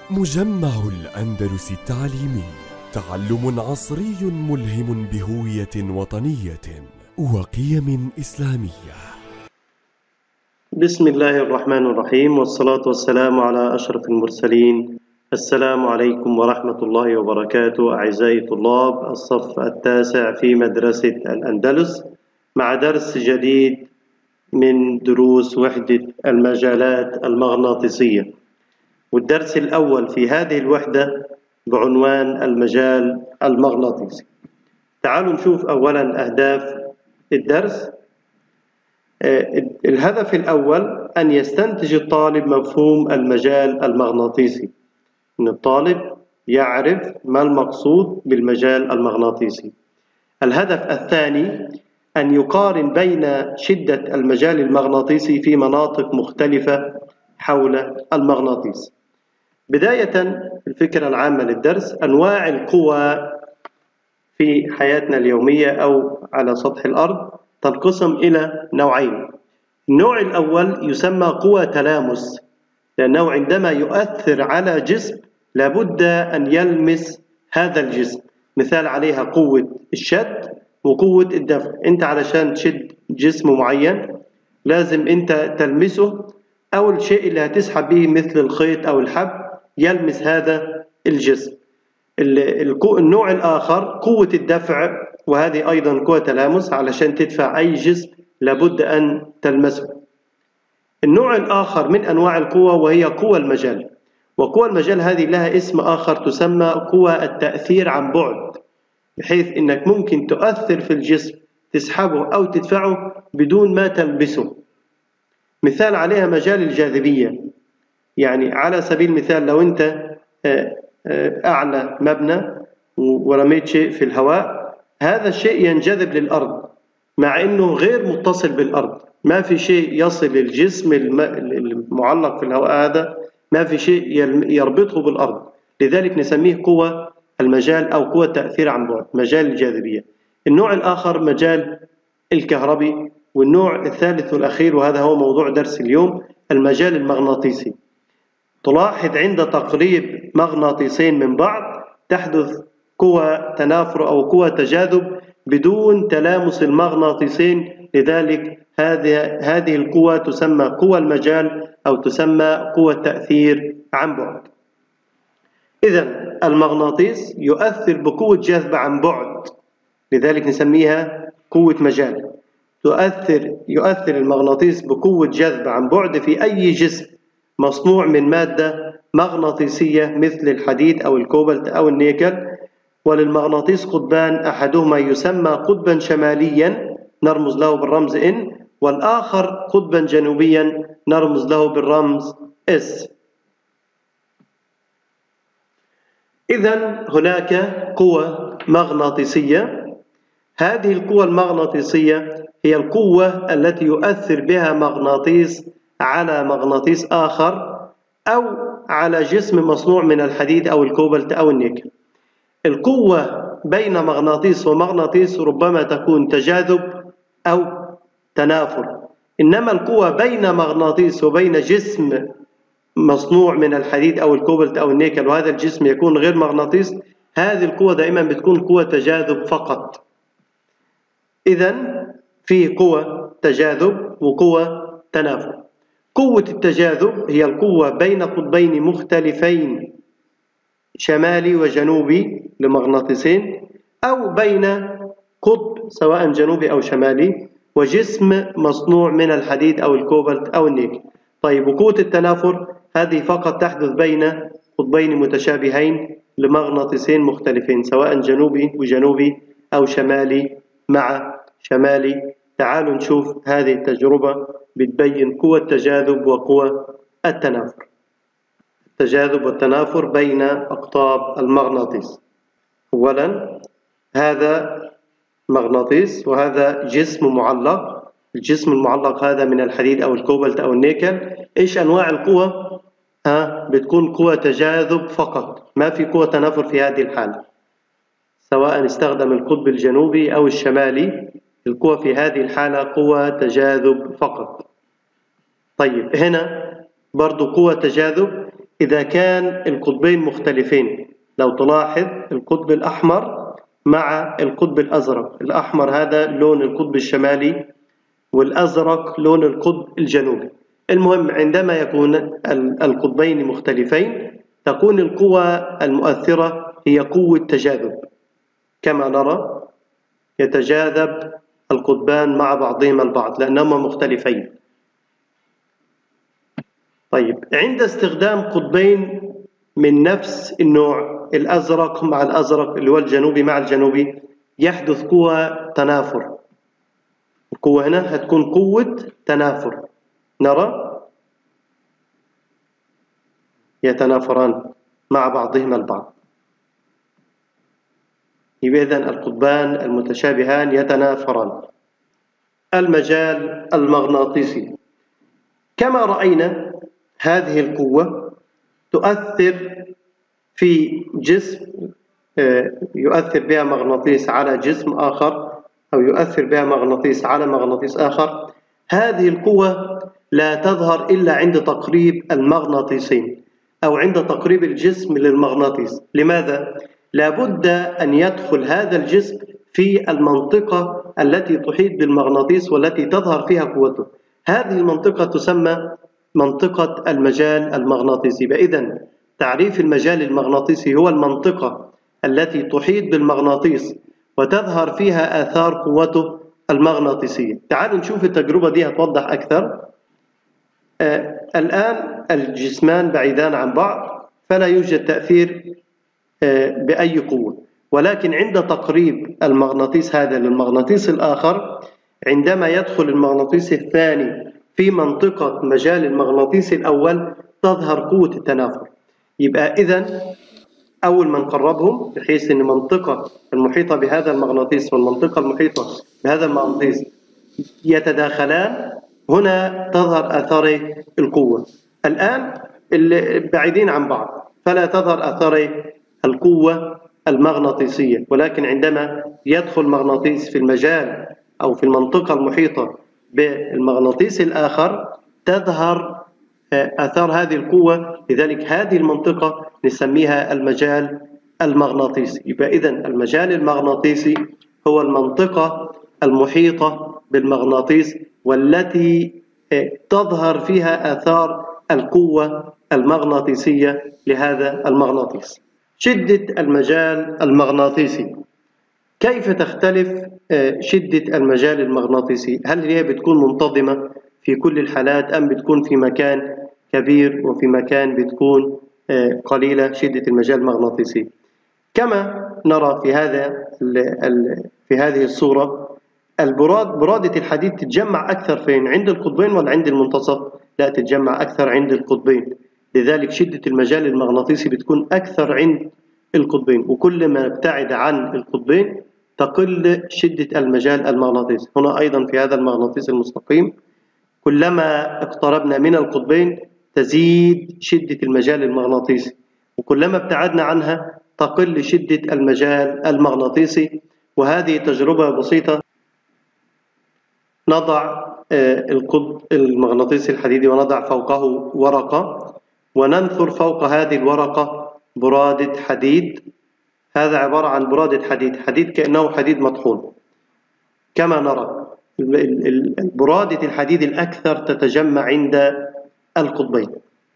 مجمع الأندلس التعليمي، تعلم عصري ملهم بهوية وطنية وقيم إسلامية. بسم الله الرحمن الرحيم، والصلاة والسلام على أشرف المرسلين. السلام عليكم ورحمة الله وبركاته. أعزائي طلاب الصف التاسع في مدرسة الأندلس، مع درس جديد من دروس وحدة المجالات المغناطيسية، والدرس الأول في هذه الوحدة بعنوان المجال المغناطيسي. تعالوا نشوف أولا أهداف الدرس. الهدف الأول أن يستنتج الطالب مفهوم المجال المغناطيسي، أن الطالب يعرف ما المقصود بالمجال المغناطيسي. الهدف الثاني أن يقارن بين شدة المجال المغناطيسي في مناطق مختلفة حول المغناطيس. بداية الفكرة العامة للدرس: أنواع القوى في حياتنا اليومية أو على سطح الأرض تنقسم إلى نوعين. النوع الأول يسمى قوى تلامس، لأنه عندما يؤثر على جسم لابد أن يلمس هذا الجسم. مثال عليها قوة الشد وقوة الدفع. أنت علشان تشد جسم معين لازم أنت تلمسه، أو الشيء اللي هتسحب به مثل الخيط أو الحبل يلمس هذا الجسم. النوع الآخر قوة الدفع، وهذه أيضا قوة تلامس، علشان تدفع أي جسم لابد أن تلمسه. النوع الآخر من أنواع القوة وهي قوى المجال، وقوى المجال هذه لها اسم آخر تسمى قوى التأثير عن بعد، بحيث أنك ممكن تؤثر في الجسم تسحبه أو تدفعه بدون ما تلمسه. مثال عليها مجال الجاذبية. يعني على سبيل المثال لو أنت أعلى مبنى ورميت شيء في الهواء، هذا الشيء ينجذب للأرض مع أنه غير متصل بالأرض. ما في شيء يصل للجسم المعلق في الهواء، هذا ما في شيء يربطه بالأرض، لذلك نسميه قوة المجال أو قوة تأثير عن بعد، مجال الجاذبية. النوع الآخر مجال الكهربي، والنوع الثالث والأخير وهذا هو موضوع درس اليوم المجال المغناطيسي. تلاحظ عند تقريب مغناطيسين من بعض تحدث قوى تنافر أو قوى تجاذب بدون تلامس المغناطيسين، لذلك هذه القوى تسمى قوى المجال أو تسمى قوى التأثير عن بعد. إذن المغناطيس يؤثر بقوة جذب عن بعد، لذلك نسميها قوة مجال. يؤثر المغناطيس بقوة جذب عن بعد في أي جسم مصنوع من مادة مغناطيسية مثل الحديد أو الكوبالت أو النيكل. وللمغناطيس قطبان، أحدهما يسمى قطبا شماليا نرمز له بالرمز N، والآخر قطبا جنوبيا نرمز له بالرمز S. إذن هناك قوة مغناطيسية. هذه القوة المغناطيسية هي القوة التي يؤثر بها مغناطيس على مغناطيس آخر أو على جسم مصنوع من الحديد أو الكوبالت أو النيكل. القوة بين مغناطيس ومغناطيس ربما تكون تجاذب أو تنافر، إنما القوة بين مغناطيس وبين جسم مصنوع من الحديد أو الكوبالت أو النيكل وهذا الجسم يكون غير مغناطيس، هذه القوة دائما بتكون قوة تجاذب فقط. إذن في قوة تجاذب وقوة تنافر. قوة التجاذب هي القوة بين قطبين مختلفين شمالي وجنوبي لمغناطيسين، أو بين قطب سواء جنوبي أو شمالي وجسم مصنوع من الحديد أو الكوبالت أو النيكل. طيب، وقوة التنافر هذه فقط تحدث بين قطبين متشابهين لمغناطيسين مختلفين سواء جنوبي وجنوبي أو شمالي مع شمالي. تعالوا نشوف هذه التجربة بتبين قوة التجاذب وقوة التنافر. التجاذب والتنافر بين أقطاب المغناطيس. أولا، هذا مغناطيس وهذا جسم معلق. الجسم المعلق هذا من الحديد أو الكوبالت أو النيكل. إيش أنواع القوة؟ بتكون قوة تجاذب فقط، ما في قوة تنافر في هذه الحالة، سواء استخدم القطب الجنوبي أو الشمالي. القوة في هذه الحالة قوة تجاذب فقط. طيب، هنا برضو قوة تجاذب، إذا كان القطبين مختلفين. لو تلاحظ القطب الأحمر مع القطب الأزرق، الأحمر هذا لون القطب الشمالي والأزرق لون القطب الجنوبي. المهم عندما يكون القطبين مختلفين تكون القوة المؤثرة هي قوة تجاذب، كما نرى يتجاذب القطبان مع بعضهما البعض لأنهما مختلفين. طيب، عند استخدام قطبين من نفس النوع، الأزرق مع الأزرق اللي هو الجنوبي مع الجنوبي، يحدث قوة تنافر. القوة هنا هتكون قوة تنافر، نرى يتنافران مع بعضهما البعض. يبقى إذن القطبان المتشابهان يتنافران. المجال المغناطيسي، كما رأينا هذه القوة تؤثر في جسم، يؤثر بها مغناطيس على جسم آخر، أو يؤثر بها مغناطيس على مغناطيس آخر. هذه القوة لا تظهر إلا عند تقريب المغناطيسين أو عند تقريب الجسم للمغناطيس. لماذا؟ لابد أن يدخل هذا الجسم في المنطقة التي تحيط بالمغناطيس والتي تظهر فيها قوته. هذه المنطقة تسمى منطقة المجال المغناطيسي. إذن تعريف المجال المغناطيسي هو المنطقة التي تحيط بالمغناطيس وتظهر فيها آثار قوته المغناطيسية. تعالوا نشوف التجربة دي هتوضح أكثر. الآن الجسمان بعيدان عن بعض فلا يوجد تأثير بأي قوة، ولكن عند تقريب المغناطيس هذا للمغناطيس الآخر، عندما يدخل المغناطيس الثاني في منطقة مجال المغناطيس الأول تظهر قوة التنافر. يبقى إذن أول ما نقربهم بحيث أن المنطقة المحيطة بهذا المغناطيس والمنطقة المحيطة بهذا المغناطيس يتداخلان، هنا تظهر آثار القوة. الآن بعيدين عن بعض فلا تظهر آثار القوة المغناطيسية، ولكن عندما يدخل مغناطيس في المجال أو في المنطقة المحيطة بالمغناطيس الآخر تظهر آثار هذه القوة. لذلك هذه المنطقة نسميها المجال المغناطيسي. يبقى إذن المجال المغناطيسي هو المنطقة المحيطة بالمغناطيس والتي تظهر فيها آثار القوة المغناطيسية لهذا المغناطيس. شدة المجال المغناطيسي، كيف تختلف شدة المجال المغناطيسي؟ هل هي بتكون منتظمة في كل الحالات أم بتكون في مكان كبير وفي مكان بتكون قليلة شدة المجال المغناطيسي؟ كما نرى في هذه الصورة، برادة الحديد تتجمع أكثر فين؟ عند القطبين ولا عند المنتصف؟ لا، تتجمع أكثر عند القطبين. لذلك شدة المجال المغناطيسي بتكون أكثر عند القطبين، وكل ما ابتعد عن القطبين تقل شدة المجال المغناطيسي. هنا أيضا في هذا المغناطيس المستقيم كلما اقتربنا من القطبين تزيد شدة المجال المغناطيسي، وكلما ابتعدنا عنها تقل شدة المجال المغناطيسي. وهذه تجربة بسيطة. نضع القطب المغناطيسي الحديدي ونضع فوقه ورقة، وننثر فوق هذه الورقة برادة حديد. هذا عبارة عن برادة حديد كأنه حديد مطحون. كما نرى برادة الحديد الأكثر تتجمع عند القطبين.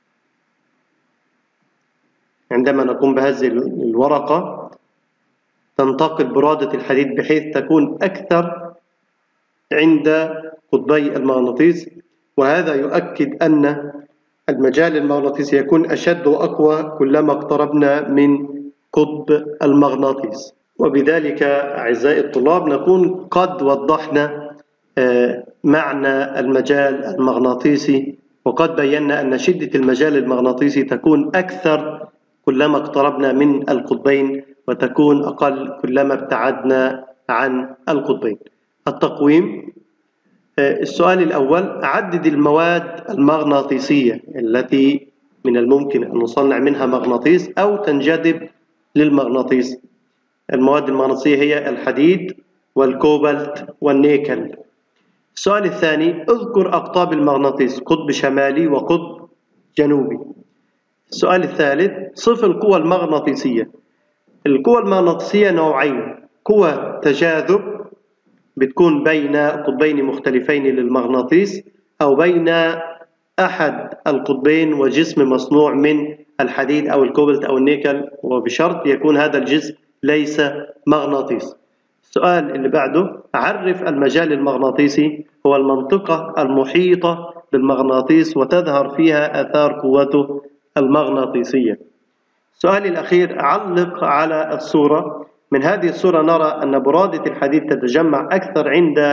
عندما نقوم بهذه الورقة تنتقل برادة الحديد بحيث تكون أكثر عند قطبي المغناطيس، وهذا يؤكد أن المجال المغناطيسي يكون أشد وأقوى كلما اقتربنا من قطب المغناطيس. وبذلك أعزائي الطلاب نكون قد وضحنا معنى المجال المغناطيسي، وقد بينا أن شدة المجال المغناطيسي تكون أكثر كلما اقتربنا من القطبين، وتكون أقل كلما ابتعدنا عن القطبين. التقويم: السؤال الأول: عدد المواد المغناطيسية التي من الممكن أن نصنع منها مغناطيس أو تنجذب للمغناطيس. المواد المغناطيسية هي الحديد والكوبالت والنيكل. السؤال الثاني: اذكر أقطاب المغناطيس، قطب شمالي وقطب جنوبي. السؤال الثالث: صف القوى المغناطيسية. القوى المغناطيسية نوعين: قوى تجاذب بتكون بين قطبين مختلفين للمغناطيس، أو بين أحد القطبين وجسم مصنوع من الحديد أو الكوبلت أو النيكل، وبشرط يكون هذا الجسم ليس مغناطيسي. السؤال اللي بعده: عرف المجال المغناطيسي. هو المنطقة المحيطة بالمغناطيس وتظهر فيها آثار قوته المغناطيسية. السؤال الأخير: علق على الصورة. من هذه الصورة نرى أن برادة الحديد تتجمع أكثر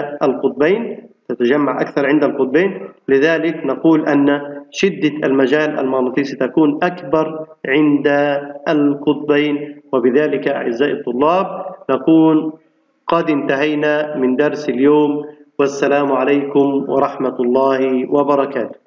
عند القطبين، لذلك نقول أن شدة المجال المغناطيسي تكون أكبر عند القطبين. وبذلك أعزائي الطلاب نكون قد انتهينا من درس اليوم، والسلام عليكم ورحمة الله وبركاته.